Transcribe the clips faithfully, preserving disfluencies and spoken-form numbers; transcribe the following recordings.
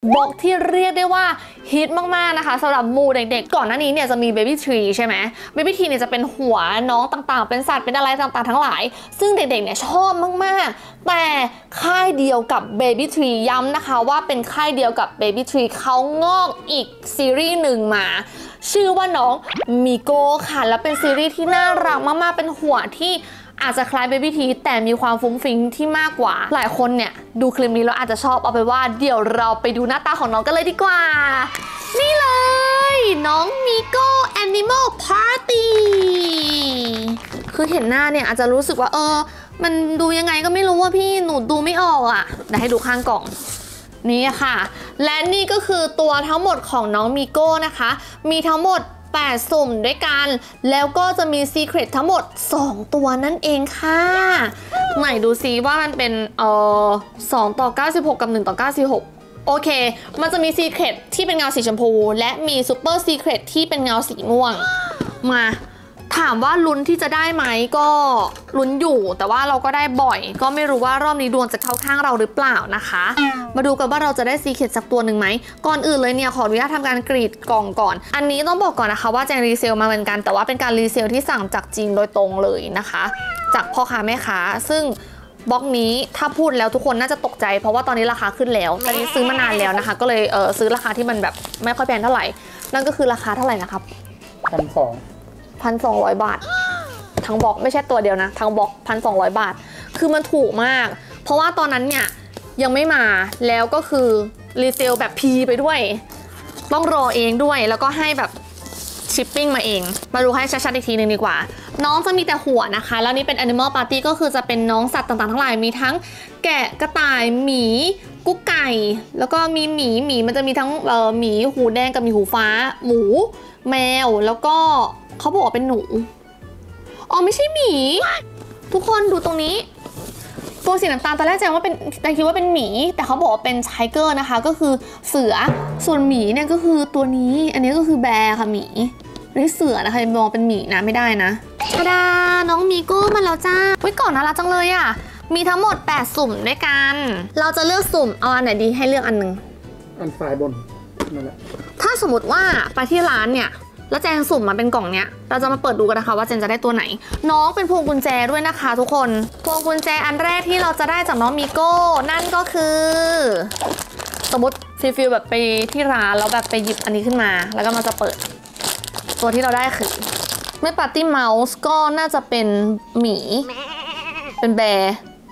บล็อกที่เรียกได้ว่าฮิตมากๆนะคะสำหรับหมู่เด็กๆก่อนหน้านี้เนี่ยจะมี Baby Tree ใช่ไหม Baby Tree เนี่ยจะเป็นหัวน้องต่างๆเป็นสัตว์เป็นอะไรต่างๆทั้งหลายซึ่งเด็กๆเนี่ยชอบมากๆแต่ค่ายเดียวกับ Baby Tree ย้ำนะคะว่าเป็นค่ายเดียวกับ Baby Tree เขางอกอีกซีรีส์หนึ่งมาชื่อว่าน้องมิโก้ค่ะแล้วเป็นซีรีส์ที่น่ารักมากๆเป็นหัวที่อาจจะคล้าย Baby Tree แต่มีความฟุ้งฟิ้งที่มากกว่าหลายคนเนี่ยดูคลิปนี้แล้วอาจจะชอบเอาไปว่าเดี๋ยวเราไปดูหน้าตาของน้องกันเลยดีกว่านี่เลยน้องมิโก้ Animal Party คือเห็นหน้าเนี่ยอาจจะรู้สึกว่าเออมันดูยังไงก็ไม่รู้ว่าพี่หนูดูไม่ออกอ่ะเดี๋ยวให้ดูข้างกล่องนี่ค่ะและนี่ก็คือตัวทั้งหมดของน้องมิโก้นะคะมีทั้งหมดแปดสุ่มด้วยกันแล้วก็จะมีซีเครตทั้งหมดสองตัวนั่นเองค่ะไหนดูซิว่ามันเป็นเอ่อสองต่อเก้าสิบหกกับหนึ่งต่อเก้าสิบหกโอเคมันจะมีซีเครตที่เป็นเงาสีชมพูและมีซูเปอร์ซีเครตที่เป็นเงาสีม่วงมาถามว่าลุ้นที่จะได้ไหมก็ลุ้นอยู่แต่ว่าเราก็ได้บ่อยก็ไม่รู้ว่ารอบนี้ดวงจะเข้าข้างเราหรือเปล่านะคะมาดูกันว่าเราจะได้ซีเครตสักตัวหนึ่งไหมก่อนอื่นเลยเนี่ยขออนุญาตทำการกรีดกล่องก่อนอันนี้ต้องบอกก่อนนะคะว่าแจงรีเซลมาเหมือนกันแต่ว่าเป็นการรีเซลที่สั่งจากจีนโดยตรงเลยนะคะจากพ่อค้าแม่ค้าซึ่งบล็อกนี้ถ้าพูดแล้วทุกคนน่าจะตกใจเพราะว่าตอนนี้ราคาขึ้นแล้วตอนนี้ซื้อมานานแล้วนะคะก็เลยเออซื้อราคาที่มันแบบไม่ค่อยแพงเท่าไหร่นั่นก็คือราคาเท่าไหร่นะครับพันสองพันสองร้อยบาททั้งบล็อกไม่ใช่ตัวเดียวนะทั้งบล็อกพันสองร้อยบาทคือมันถูกมากเพราะว่าตอนนั้นเนี่ยยังไม่มาแล้วก็คือรีเซลแบบพีไปด้วยต้องรอเองด้วยแล้วก็ให้แบบชิปปิ้งมาเองมาดูให้ชัดๆอีกทีหนึ่งดีกว่าน้องจะมีแต่หัวนะคะแล้วนี่เป็น Animal Party ก็คือจะเป็นน้องสัตว์ต่างๆทั้งหลายมีทั้งแกะกระต่ายหมีกุ๊กไก่แล้วก็มีหมีหมีมันจะมีทั้งเอ่อหมีหูแดงกับหมีหูฟ้าหมูแมวแล้วก็เขาบอกว่าเป็นหนูอ๋อไม่ใช่หมีทุกคนดูตรงนี้ตัวสีน้ำตาลตอนแรกแจ้งว่าเป็นแต่คิดว่าเป็นหมีแต่เขาบอกว่าเป็นไทเกอร์นะคะก็คือเสือส่วนหมีเนี่ยก็คือตัวนี้อันนี้ก็คือแบร์ค่ะหมีนี่เสือนะคะมองเป็นหมีนะไม่ได้นะตาดาน้องมิโก้มาแล้วจ้าไว้ก่อนน่ารักจังเลยอ่ะมีทั้งหมดแปดสุ่มด้วยกันเราจะเลือกสุ่มเอาอันไหนดีให้เลือกอันหนึ่งอันฝ่ายบนนั่นแหละถ้าสมมติว่าไปที่ร้านเนี่ยแล้วแจงสุ่มมาเป็นกล่องเนี้ยเราจะมาเปิดดูกันนะคะว่าแจงจะได้ตัวไหนน้องเป็นพวงกุญแจด้วยนะคะทุกคนพวงกุญแจอันแรกที่เราจะได้จากน้องมิโก้นั่นก็คือสมมติฟิลฟิลแบบไปที่ร้านแล้วแบบไปหยิบอันนี้ขึ้นมาแล้วก็มันจะเปิดตัวที่เราได้คือไม่ปาร์ตี้เมาส์ก็น่าจะเป็นหมีเป็นแบร์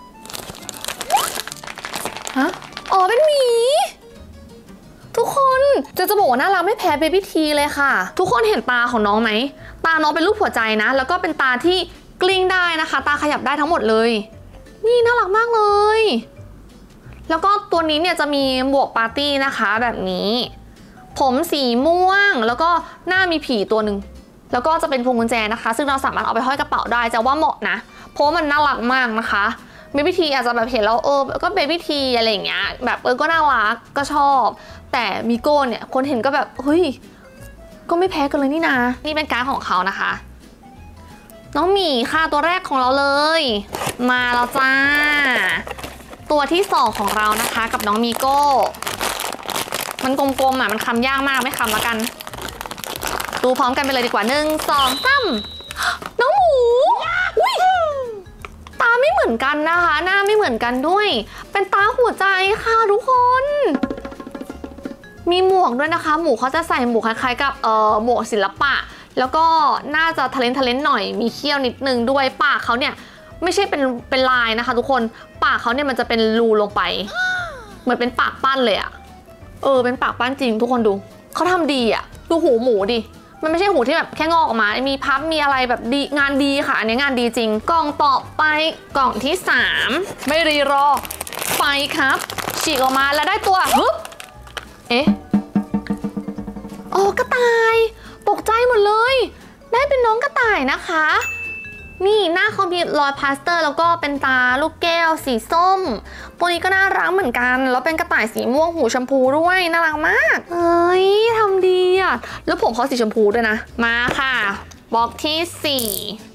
ฮะอ๋อเป็นหมีทุกคนจะจะบอกว่าน่ารักไม่แพ้เบบี้ทีเลยค่ะทุกคนเห็นตาของน้องไหมตาน้องเป็นรูปหัวใจนะแล้วก็เป็นตาที่กลิ้งได้นะคะตาขยับได้ทั้งหมดเลยนี่น่ารักมากเลยแล้วก็ตัวนี้เนี่ยจะมีหมวกปาร์ตี้นะคะแบบนี้ผมสีม่วงแล้วก็หน้ามีผีตัวหนึ่งแล้วก็จะเป็นพวงกุญแจนะคะซึ่งเราสามารถเอาไปห้อยกระเป๋าได้จะว่าเหมาะนะเพราะมันน่ารักมากนะคะเบบี้ทีอาจจะแบบเห็นแล้วเออก็เบบี้ทีอะไรอย่างเงี้ยแบบเออก็น่ารักก็ชอบแต่มิโก้เนี่ยคนเห็นก็แบบเฮ้ยก็ไม่แพ้กันเลยนี่นะนี่เป็นการ์ดของเขานะคะน้องหมีค่ะตัวแรกของเราเลยมาแล้วจ้าตัวที่สองของเรานะคะกับน้องมิโก้มันกลมๆอ่ะมันคำยากมากไม่คำละกันดูพร้อมกันไปเลยดีกว่าหนึ่งสองสามน้องหมูอุ้ยตาไม่เหมือนกันนะคะหน้าไม่เหมือนกันด้วยเป็นตาหัวใจค่ะทุกคนมีหมวกด้วยนะคะหมูเขาจะใส่หมวกคล้ายๆกับเอ่อหมวกศิลปะแล้วก็น่าจะทะเลนทะเลนหน่อยมีเขี้ยวนิดนึงด้วยปากเขาเนี่ยไม่ใช่เป็นเป็นลายนะคะทุกคนปากเขาเนี่ยมันจะเป็นรูลงไปเหมือนเป็นปากปั้นเลยอะเออเป็นปากปั้นจริงทุกคนดูเขาทำดีอะดูหูหมูดิมันไม่ใช่หูที่แบบแค่งอกออกมามีพับมีอะไรแบบดีงานดีค่ะอันนี้งานดีจริงกล่องต่อไปกล่องที่สามไม่รีรอไปครับฉีกออกมาแล้วได้ตัวฮึบเอ๊ะอ๋อกระต่ายตกใจหมดเลยได้เป็นน้องกระต่ายนะคะนี่หน้าเขามีรอยพลาสเตอร์แล้วก็เป็นตาลูกแก้วสีส้มตัวนี้ก็น่ารักเหมือนกันแล้วเป็นกระต่ายสีม่วงหูชมพูด้วยน่ารักมากเฮ้ยทำดีอ่ะแล้วผมเขาสีชมพูด้วยนะมาค่ะบล็อกที่สี่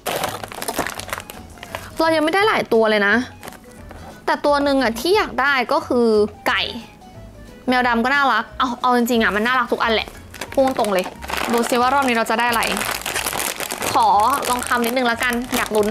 เรายังไม่ได้หลายตัวเลยนะแต่ตัวหนึ่งอ่ะที่อยากได้ก็คือไก่แมวดำก็น่ารักเอาเอาจริงๆอ่ะมันน่ารักทุกอันแหละพุ่งตรงเลยดูซิว่ารอบนี้เราจะได้อะไรขอลองคำนิดนึงแล้วกันอยากลุ้น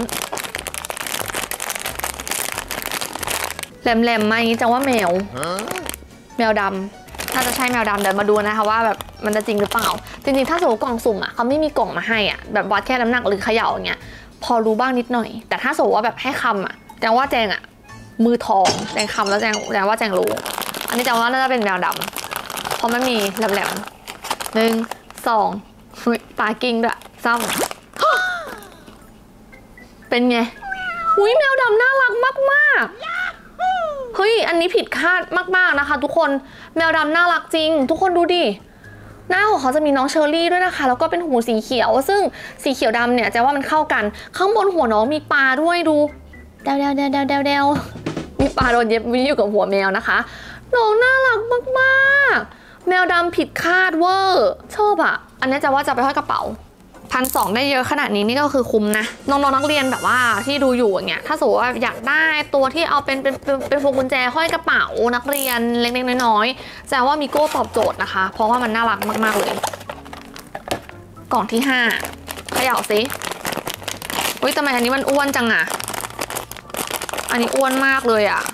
แหลมๆมาอย่างนี้จังว่าแมวแมวดำน่าจะใช่แมวดำเดี๋ยวมาดูนะคะว่าแบบมันจะจริงหรือเปล่าจริงๆถ้าสมมติกล่องสุ่มอ่ะเขาไม่มีกล่องมาให้อ่ะแบบวัดแค่น้ำหนักหรือเขย่าอย่างเงี้ยพอรู้บ้างนิดหน่อยแต่ถ้าสมมติว่าแบบให้คำอ่ะแจงว่าแจงอ่ะมือทองแจงคำแล้วแจงแจงว่าแจงรู้อันนี้แจงว่าน่าจะเป็นแมวดำเพราะมันมีแหลมๆหนึ่งสองตากิ้งด้วยซ้ำเป็นไงอุ้ยแมวดำน่ารักมากๆเฮ้ยอันนี้ผิดคาดมากๆนะคะทุกคนแมวดำน่ารักจริงทุกคนดูดิหน้าของเขาจะมีน้องเชอร์รี่ด้วยนะคะแล้วก็เป็นหูสีเขียวซึ่งสีเขียวดำเนี่ยแจว่ามันเข้ากันข้างบนหัวน้องมีปลาด้วยดูเดวเดวเดวเดวเดวเดวมีปลาโดนเย็บอยู่กับหัวแมวนะคะน้องน่ารักมากๆแมวดำผิดคาดเวอร์ชอบอ่ะอันนี้จะว่าจะไปห้อยกระเป๋าพันสองได้เยอะขนาดนี้นี่ก็คือคุ้มนะน้องๆนักเรียนแบบว่าที่ดูอยู่อย่างเงี้ยถ้าสมมติว่าอยากได้ตัวที่เอาเป็นเป็นเป็นเป็นพวงกุญแจห้อยกระเป๋านักเรียนเล็กๆน้อยๆแสดงว่ามิโก้ตอบโจทย์นะคะเพราะว่ามันน่ารักมากๆเลยกล่องที่ห้าเขย่าสิอุ้ยทำไมอันนี้มันอ้วนจังอะอันนี้อ้วนมากเลยอะ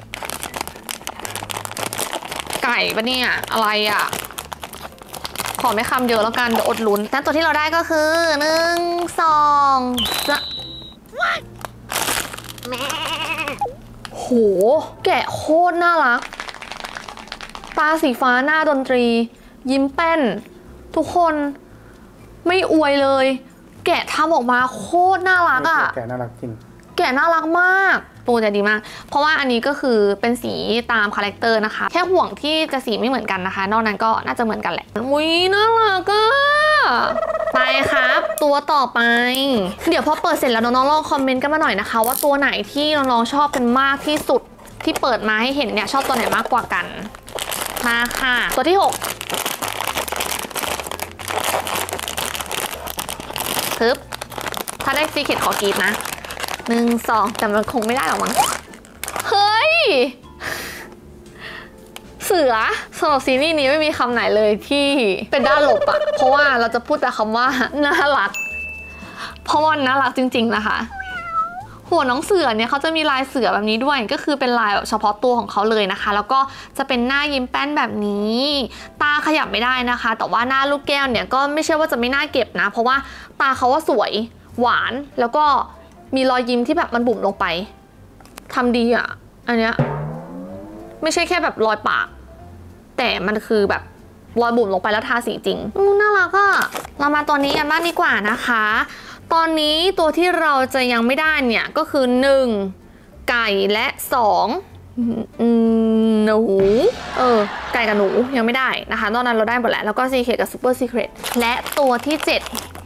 ไก่ปะเนี่ยอะไรอะขอไม่คำเยอะแล้วกันเดี๋ยวอดลุ้นแต่ตัวที่เราได้ก็คือหนึ่งสองจะโหแกะโคตรน่ารักตาสีฟ้าหน้าดนตรียิ้มแป้นทุกคนไม่อวยเลยแกะทำออกมาโคตรน่ารักอ่ะแกะน่ารักจริงแกะน่ารักมากตัวจะดีมากเพราะว่าอันนี้ก็คือเป็นสีตามคาแรคเตอร์นะคะแค่ห่วงที่จะสีไม่เหมือนกันนะคะนอกนั้นก็น่าจะเหมือนกันแหละอุ้ยน่ารักอ่ะไปครับตัวต่อไปเดี๋ยวพอเปิดเสร็จแล้วน้องๆลองคอมเมนต์กันมาหน่อยนะคะว่าตัวไหนที่น้องๆชอบกันมากที่สุดที่เปิดมาให้เห็นเนี่ยชอบตัวไหนมากกว่ากันมาค่ะตัวที่หกปึ๊บถ้าได้ซีเค็ดขอกรีดนะหนึ่งสองแต่มันคงไม่ได้หรอกมั้งเฮ้ยเสือสำหรับซีรีส์นี้ไม่มีคำไหนเลยที่เป็นด้านลบอะเพราะว่าเราจะพูดแต่คำว่าน่ารักเพราะว่าน่ารักจริงๆนะคะหัวน้องเสือเนี่ยเขาจะมีลายเสือแบบนี้ด้วยก็คือเป็นลายแบบเฉพาะตัวของเขาเลยนะคะแล้วก็จะเป็นหน้ายิ้มแป้นแบบนี้ตาขยับไม่ได้นะคะแต่ว่าหน้าลูกแก้วเนี่ยก็ไม่ใช่ว่าจะไม่น่าเก็บนะเพราะว่าตาเขาว่าสวยหวานแล้วก็มีรอยยิ้มที่แบบมันบุ๋มลงไปทำดีอ่ะอันเนี้ยไม่ใช่แค่แบบรอยปากแต่มันคือแบบรอยบุ๋มลงไปแล้วทาสีจริงน่ารักอ่ะเรามาตัวนี้กันบ้างดีกว่านะคะตอนนี้ตัวที่เราจะยังไม่ได้เนี่ยก็คือหนึ่งไก่และสองหนูเออไก่กับหนูยังไม่ได้นะคะตอนนั้นเราได้หมดแล้วแล้วก็ซีเคทกับซูเปอร์ซีเคทและตัวที่เจ็ด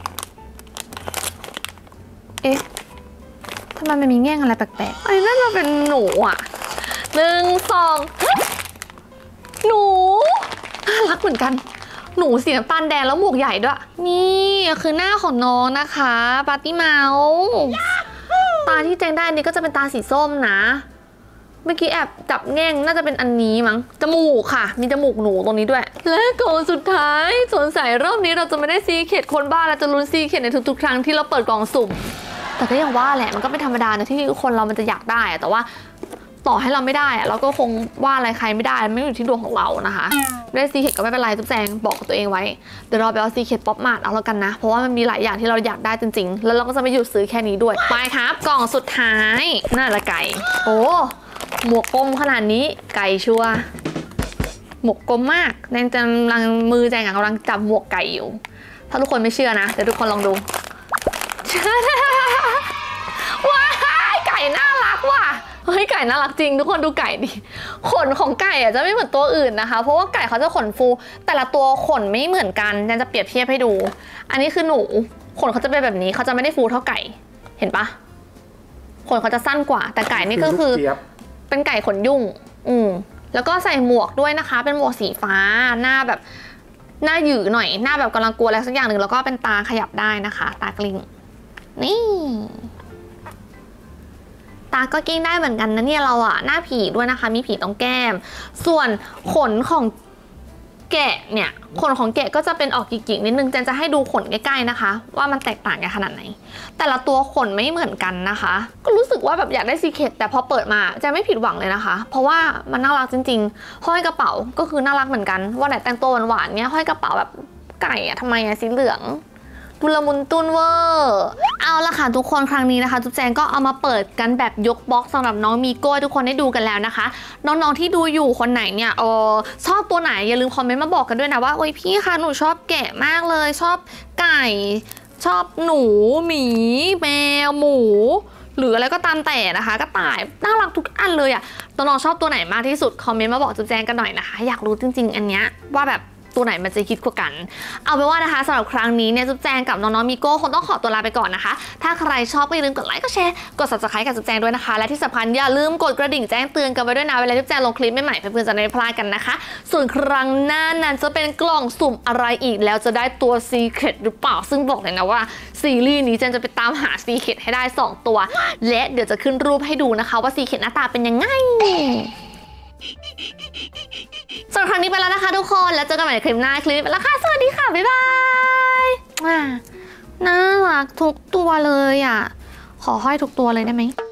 เอ๊ะทำไมมันมีแง่งอะไรแปลกๆอันนี้น่าจะเป็นหนูอ่ะหนึ่งสองหนูน่ารักเหมือนกันหนูสีน้ำตาลแดงแล้วหมวกใหญ่ด้วยนี่คือหน้าของน้องนะคะปาร์ตี้เมาส์ตาที่แจงได้นี่ก็จะเป็นตาสีส้มนะเมื่อกี้แอบจับแง่งน่าจะเป็นอันนี้มั้งจมูกค่ะมีจมูกหนูตรงนี้ด้วยและกล่องสุดท้ายสงสัยรอบนี้เราจะไม่ได้ซีเคทคนบ้าเราจะลุ้นซีเคทในทุกๆครั้งที่เราเปิดกล่องสุ่มแต่ก็ยังว่าแหละมันก็เป็นธรรมดานะที่คนเรามันจะอยากได้แต่ว่าต่อให้เราไม่ได้อะเราก็คงว่าอะไรใครไม่ได้ไม่อยู่ที่ดวงของเรานะคะได้ซีเคทก็ไม่เป็นไรจุ๊บแจงบอกกับตัวเองไว้เดี๋ยวเราไปเอาซีเคทป๊อปมาร์ทเอาแล้วกันนะเพราะว่ามันมีหลายอย่างที่เราอยากได้จริงๆแล้วเราก็จะไม่หยุดซื้อแค่นี้ด้วยไปครับกล่องสุดท้ายน่าละไก่โอ้หมวกกลมขนาดนี้ไก่ชัวหมวกกลมมากแจงกำลังมือแจงกำลังจับหมวกไก่อยู่ถ้าทุกคนไม่เชื่อนะเดี๋ยวทุกคนลองดูว้ายไก่น่ารักว่ะเฮ้ยไก่น่ารักจริงทุกคนดูไก่ดิขนของไก่อ่ะจะไม่เหมือนตัวอื่นนะคะเพราะว่าไก่เขาจะขนฟูแต่ละตัวขนไม่เหมือนกันแจงจะเปรียบเทียบให้ดูอันนี้คือหนูขนเขาจะเป็นแบบนี้เขาจะไม่ได้ฟูเท่าไก่เห็นปะขนเขาจะสั้นกว่าแต่ไก่นี่ก็คือเป็นไก่ขนยุ่งอืมแล้วก็ใส่หมวกด้วยนะคะเป็นหมวกสีฟ้าหน้าแบบหน้าหยือหน่อยหน้าแบบกำลังกลัวอะไรสักอย่างหนึ่งแล้วก็เป็นตาขยับได้นะคะตากลิ้งนี่ตาก็กิ้งได้เหมือนกันนะเนี่ยเราอะหน้าผีด้วยนะคะมีผีตรงแก้มส่วนขนของแกะเนี่ยขนของแกะก็จะเป็นออกหยิกๆนิดนึงเจนจะให้ดูขนใกล้ๆนะคะว่ามันแตกต่างกันขนาดไหนแต่ละตัวขนไม่เหมือนกันนะคะก็รู้สึกว่าแบบอยากได้ซีเคทแต่พอเปิดมาจะไม่ผิดหวังเลยนะคะเพราะว่ามันน่ารักจริงๆห้อยกระเป๋าก็คือน่ารักเหมือนกันวันไหนแต่งตัวหวานๆเนี้ยห้อยกระเป๋าแบบไก่อะทำไมอะสีเหลืองดูละมุนตุ้นเวอร์เอาละค่ะทุกคนครั้งนี้นะคะจุ๊บแจงก็เอามาเปิดกันแบบยกบล็อกสำหรับน้องมีโก้ทุกคนได้ดูกันแล้วนะคะน้องๆที่ดูอยู่คนไหนเนี่ยเออชอบตัวไหนอย่าลืมคอมเมนต์มาบอกกันด้วยนะว่าโอ้ยพี่คะหนูชอบแกะมากเลยชอบไก่ชอบหนูหมีแมวหมูหรืออะไรก็ตามแต่นะคะก็ต่ายน่ารักทุกอันเลยอะน้องๆชอบตัวไหนมากที่สุดคอมเมนต์มาบอกจุ๊บแจงกันหน่อยนะคะอยากรู้จริงๆอันเนี้ยว่าแบบตัวไหนมันจะคิดกว่ากันเอาเป็นว่านะคะสำหรับครั้งนี้เนี่ยจุ๊บแจงกับน้องๆมีโก้คงต้องขอตัวลาไปก่อนนะคะถ้าใครชอบก็อย่าลืมกดไลค์กดแชร์กด ซับสไครบ์ กับจุ๊บแจงด้วยนะคะและที่สำคัญอย่าลืมกดกระดิ่งแจ้งเตือนกันไว้ด้วยนะเวลาจุ๊บแจงลงคลิปใหม่ๆเพื่อนๆจะได้พลาดกันนะคะส่วนครั้งหน้านั้นจะเป็นกล่องสุ่มอะไรอีกแล้วจะได้ตัวซีเคร็ตหรือเปล่าซึ่งบอกเลยนะว่าซีรีส์นี้เจนจะไปตามหาซีเคร็ตให้ได้สองตัวและเดี๋ยวจะขึ้นรูปให้ดูนะคะว่าซีเคร็ตหน้าตาเป็นยังไงสำหรับครั้งนี้ไปแล้วนะคะทุกคนแล้วเจอกันใหม่ในคลิปหน้าคลิปนี้ไปแล้วค่ะสวัสดีค่ะบ๊ายบายน่ารักทุกตัวเลยอ่ะขอห้อยทุกตัวเลยได้ไหม